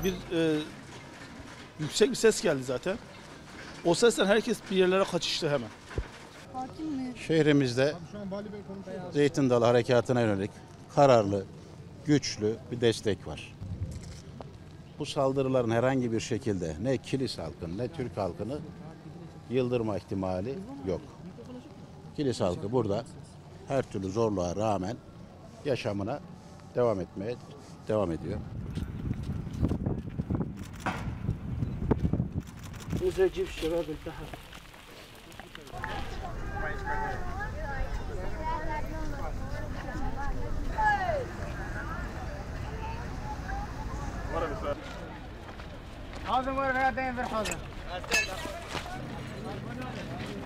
bir yüksek bir ses geldi zaten. O sesten herkes bir yerlere kaçıştı hemen. Şehrimizde Zeytin Dalı Harekatı'na yönelik kararlı, güçlü bir destek var. Bu saldırıların herhangi bir şekilde ne Kilis halkını ne Türk halkını yıldırma ihtimali yok. Kilis halkı burada her türlü zorluğa rağmen yaşamına devam ediyor. حاضر وين هذا في الحوض